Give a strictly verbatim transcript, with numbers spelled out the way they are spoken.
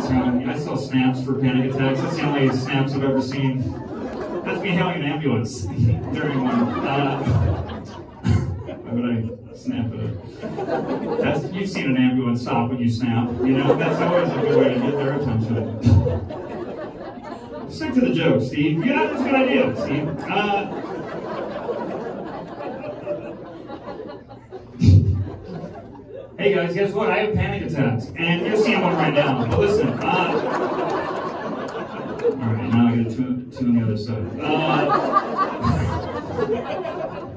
cartoon. I saw snaps for panic attacks. That's the only snaps I've ever seen. That's me hailing an ambulance during one. Uh, why would I snap at it? That's, you've seen an ambulance stop when you snap. You know, that's always a good way to get their attention. Stick to the joke, Steve. Yeah, that's a good idea, Steve. Uh, Hey guys, guess what? I have panic attacks, and you're seeing one right now. But listen, uh, all right, now I got two, two on the other side. Uh,